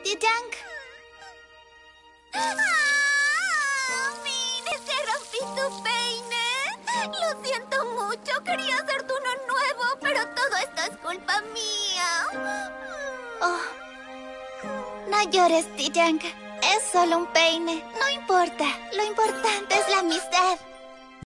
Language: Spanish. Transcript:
Titank. ¡Min! ¡Te rompí tu peine! Lo siento mucho. Quería hacerte uno nuevo, pero todo esto es culpa mía. Oh. No llores, Titank. Es solo un peine. No importa. Lo importante es la amistad.